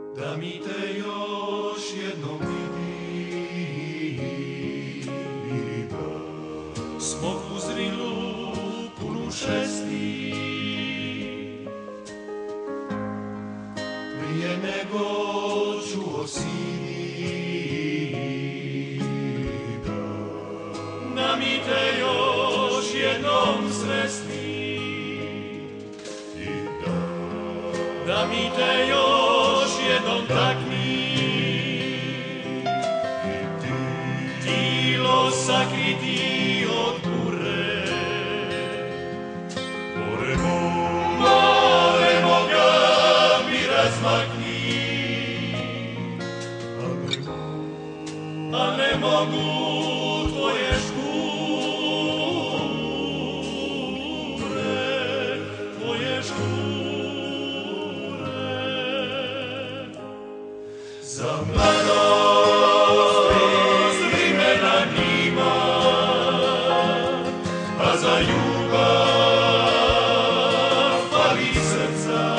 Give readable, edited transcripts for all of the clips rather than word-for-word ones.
Da mi te još jednom vidim, smok u zrilu punu šesti, prije nego čuo si da mi te još jednom sresti, da mi te još jednom takni, tilo sakriti od bure, more moga mi razmakni, a ne mogu tvoje škure, tvoje škure. Za mladost vremena nima, a za ljubav fali srca.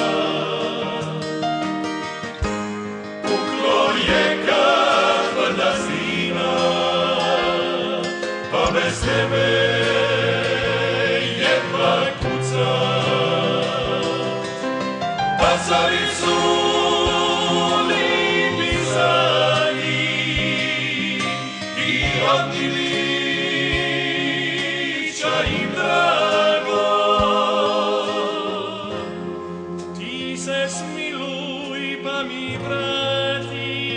Puklo je kad tvrda stina, pa bez tebe jedva kuca. Pacali su rodni liča im drago, ti se smiluj pa mi vrati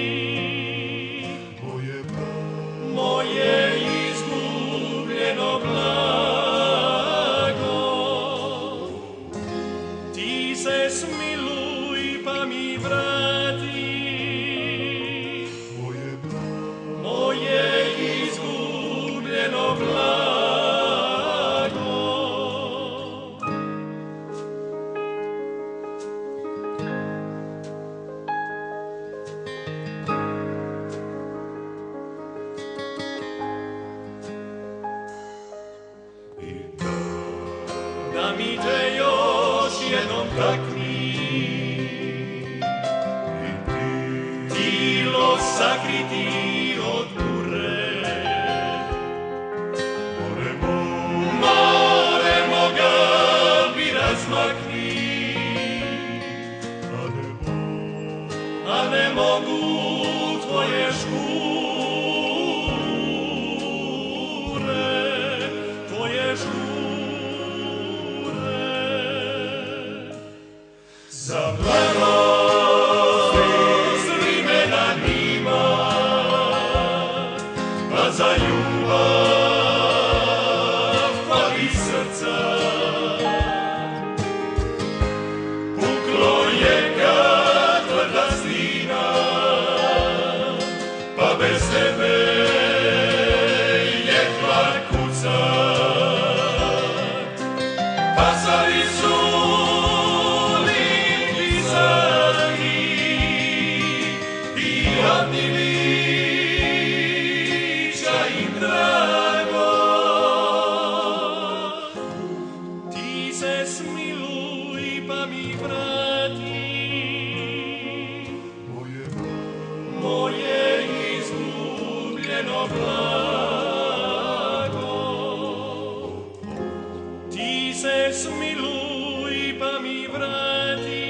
moje izgubljeno blago. Ti se smiluj pa mi vrati moje izgubljeno blago. Da mi te još jednom takni, tilo sakriti od bure, more moga mi razmakni, a ne mogu tvoje škure, tvoje škure. Za mladost vremena nima, a za ljubav fali srca. Puklo je kad tvrda stina, pa bez tebe jedva kuca. Pacali su rodni liča im drago, ti se smiluj pa mi vrati moje izgubljeno blago. Ti se smiluj pa mi vrati